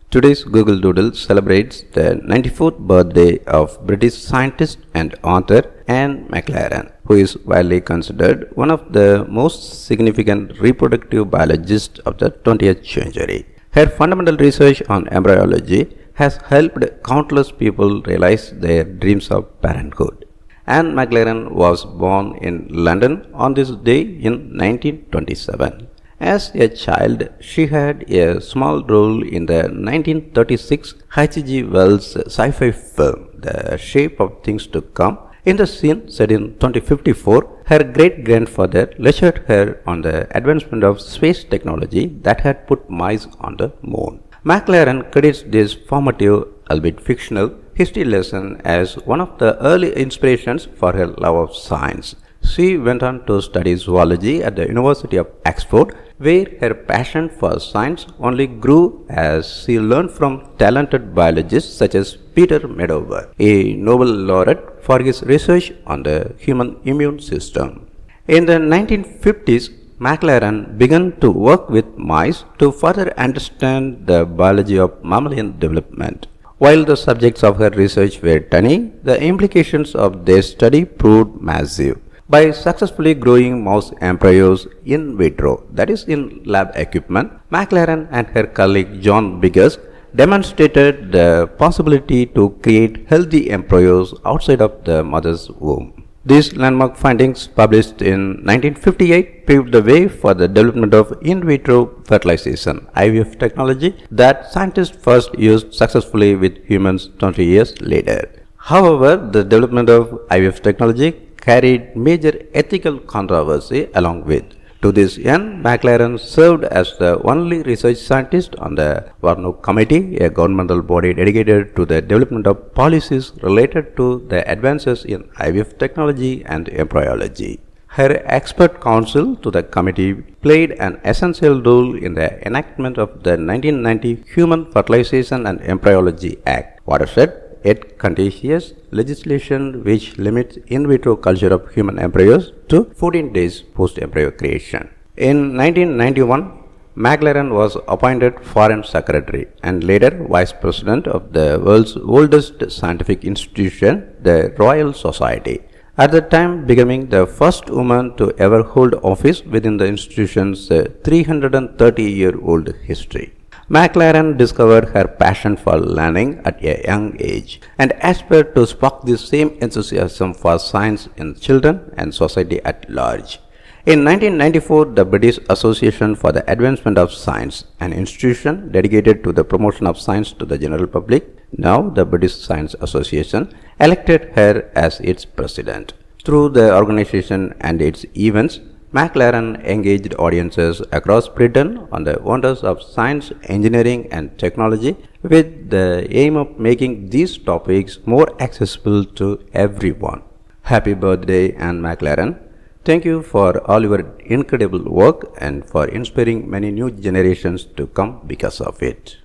Today's Google Doodle celebrates the 94th birthday of British scientist and author Anne McLaren, who is widely considered one of the most significant reproductive biologists of the 20th century. Her fundamental research on embryology has helped countless people realize their dreams of parenthood. Anne McLaren was born in London on this day in 1927. As a child, she had a small role in the 1936 H.G. Wells sci-fi film, The Shape of Things to Come. In the scene set in 2054, her great-grandfather lectured her on the advancement of space technology that had put mice on the moon. McLaren credits this formative, albeit fictional, history lesson as one of the early inspirations for her love of science. She went on to study zoology at the University of Oxford, where her passion for science only grew as she learned from talented biologists such as Peter Medover, a Nobel laureate for his research on the human immune system. In the 1950s, McLaren began to work with mice to further understand the biology of mammalian development. While the subjects of her research were tiny, the implications of their study proved massive. By successfully growing mouse embryos in vitro, that is in lab equipment, McLaren and her colleague John Biggers demonstrated the possibility to create healthy embryos outside of the mother's womb. These landmark findings, published in 1958, paved the way for the development of in vitro fertilization (IVF) technology that scientists first used successfully with humans 20 years later. However, the development of IVF technology carried major ethical controversy along with. To this end, McLaren served as the only research scientist on the Warnock Committee, a governmental body dedicated to the development of policies related to the advances in IVF technology and embryology. Her expert counsel to the committee played an essential role in the enactment of the 1990 Human Fertilization and Embryology Act, watershed yet contentious legislation which limits in vitro culture of human embryos to 14 days post-embryo creation. In 1991, McLaren was appointed Foreign Secretary and later Vice President of the world's oldest scientific institution, the Royal Society, at the time becoming the first woman to ever hold office within the institution's 330-year-old history. McLaren discovered her passion for learning at a young age and aspired to spark the same enthusiasm for science in children and society at large. In 1994, the British Association for the Advancement of Science, an institution dedicated to the promotion of science to the general public, now the British Science Association, elected her as its president. Through the organization and its events, McLaren engaged audiences across Britain on the wonders of science, engineering and technology with the aim of making these topics more accessible to everyone. Happy birthday, Anne McLaren. Thank you for all your incredible work and for inspiring many new generations to come because of it.